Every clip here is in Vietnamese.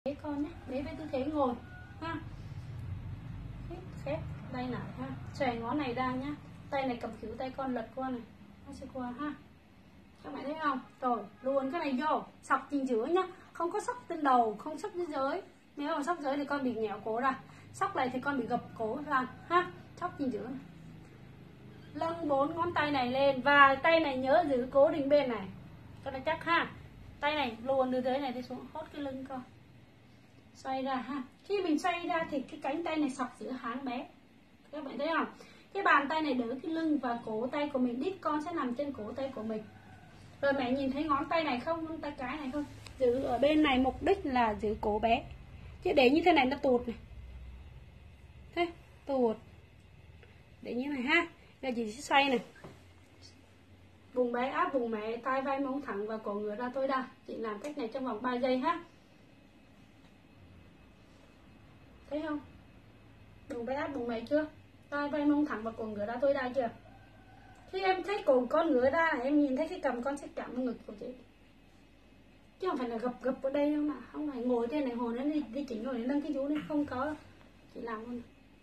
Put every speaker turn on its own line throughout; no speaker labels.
bế con nhé, bế với tư thế ngồi ha. Khép tay lại ha, xòe ngón này ra nhá, tay này cầm khuỷu tay con lật qua này, nó sẽ qua ha. Các bạn thấy không? Rồi luồn cái này vô, sọc chính giữa nhá, không có sóc trên đầu, không sóc dưới dưới. Nếu mà sóc dưới thì con bị nghẹo cổ ra, sóc này thì con bị gập cổ ra ha. Sóc chính giữa này. Lưng 4 ngón tay này lên và tay này nhớ giữ cố định bên này cho nó chắc ha. Tay này luồn từ dưới này đi xuống, hốt cái lưng con, xoay ra ha. Khi mình xoay ra thì cái cánh tay này sọc giữa háng bé, các bạn thấy không? Cái bàn tay này đỡ cái lưng và cổ tay của mình, đít con sẽ nằm trên cổ tay của mình. Rồi mẹ nhìn thấy ngón tay này không, ngón tay cái này không? Giữ ở bên này mục đích là giữ cổ bé, chứ để như thế này nó tụt này, thế tụt, để như này ha. Giờ chị sẽ xoay này, vùng bé áp vùng mẹ, tay vai mông thẳng và cổ ngửa ra tối đa. Chị làm cách này trong vòng 3 giây ha. Thấy không? Vùng bé áp vùng mẹ chưa? Tay vai mông thẳng và cổ ngửa ra tối đa chưa? Khi em thấy cổ con ngửa ra này, em nhìn thấy cái cầm con sẽ chạm vào ngực của chị, chứ không phải là gập gập ở đây đâu mà. Không phải ngồi trên này hồi nó đi chỉnh rồi nâng cái vú lên, không có. Chị làm luôn.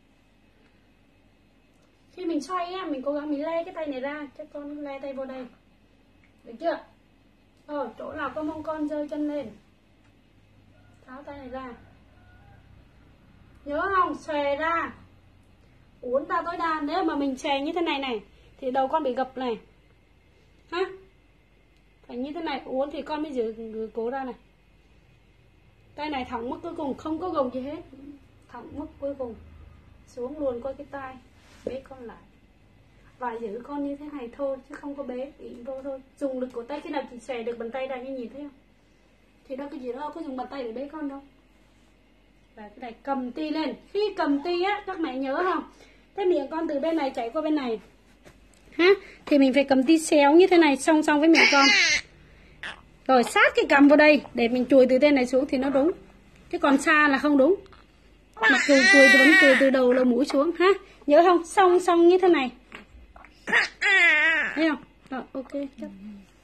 Khi mình xoay á, mình cố gắng mình le cái tay này ra, cho con le tay vô đây, được chưa? Rồi chỗ nào có mông con giơ chân lên, tháo tay này ra, nhớ không? Xòe ra, uốn ra tối đa. Nếu mà mình xòe như thế này này thì đầu con bị gập này ha, phải như thế này, uốn thì con mới giữ cố ra này. Tay này thẳng mức cuối cùng, không có gồng gì hết, thẳng mức cuối cùng xuống luôn qua cái tay, bế con lại và giữ con như thế này thôi, chứ không có bế ỉ vô thôi. Dùng lực của tay, khi nào chị xòe được bàn tay ra như nhìn thấy không, thì đâu cái gì đâu có dùng bàn tay để bế con đâu. Và cái này cầm ti lên, khi cầm ti á các mẹ nhớ không, cái miệng con từ bên này chảy qua bên này ha, thì mình phải cầm ti xéo như thế này song song với miệng con, rồi sát cái cằm vào đây để mình chùi từ tên này xuống thì nó đúng, chứ còn xa là không đúng. Mặc dù chùi thì vẫn chùi từ đầu lỗ mũi xuống ha, nhớ không? Song song như thế này, thấy không? Rồi ok.